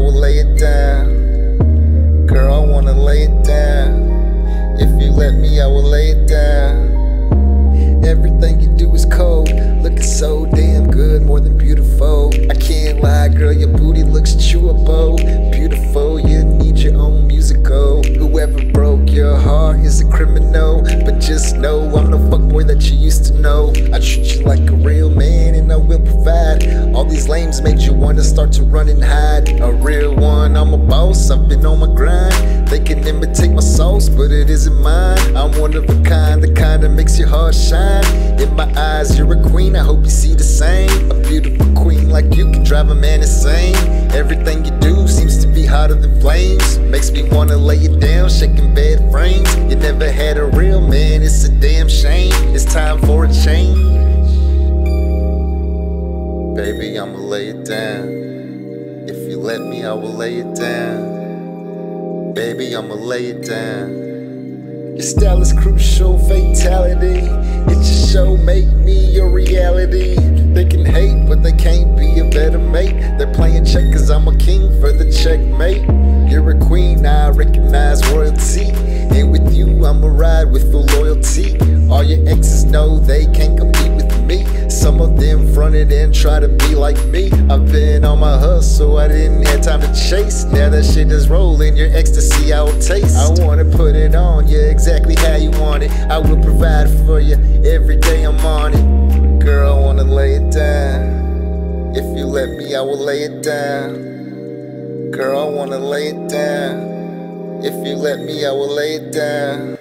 will lay it down. Girl, I wanna lay it down. If you let me, I will lay it down. Everything you do is cold, looking so damn good, more than beautiful. I can't lie, girl, your booty looks chewable. Beautiful, you need your own musical. Whoever broke your heart is a criminal, but just know I'm the fuckboy that you used to know. I treat you like a real man and I will provide. All these lames made you wanna start to run and hide. A real one, I'm a boss, I've been on my grind. They can imitate my sauce, but it isn't mine. I'm one of a kind, the kind that makes your heart shine. In my eyes, you're a queen, I hope you see the same. A beautiful queen like you can drive a man insane. Everything you do seems to be hotter than flames. Makes me wanna lay it down, shaking bed frames. You never had a real man, it's a damn shame. It's time for a change. Baby, I'ma lay it down. If you let me, I will lay it down. Baby, I'ma lay it down. Your style is crucial, fatality. It's your show, make me your reality. They can hate, but they can't be a better mate. They're playing check cause I'm a king for the checkmate. You're a queen, I recognize royalty. And with you, I'ma ride with full loyalty. All your exes know they can't compete with me. Some of them fronted and try to be like me. I've been on my hustle, I didn't have time to chase. Now that shit is rolling, your ecstasy I will taste. I wanna put it on you exactly how you want it. I will provide for you every day I'm on it. Girl, I wanna lay it down. If you let me, I will lay it down. Girl, I wanna lay it down. If you let me, I will lay it down.